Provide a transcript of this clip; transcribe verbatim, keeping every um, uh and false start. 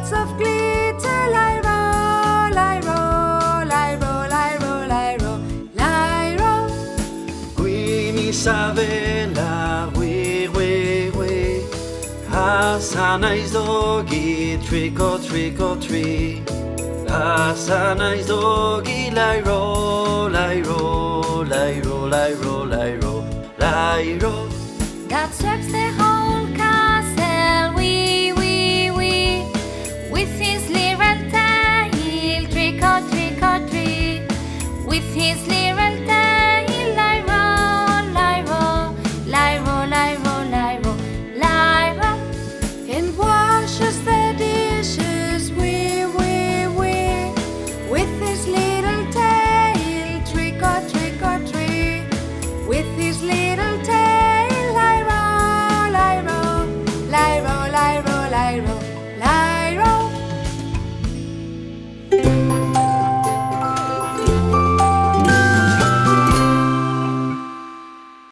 lots of glitter. Lyro, lyro, lyro, lyro, lyro, lyro. Gwee, Isabella, Gwee, Gwee, Gwee. Has a nice doggy, Tricko, Tricko, tree. Has a nice doggy, lyro, lyro, lyro, lyro, lyro, lyro. God serves the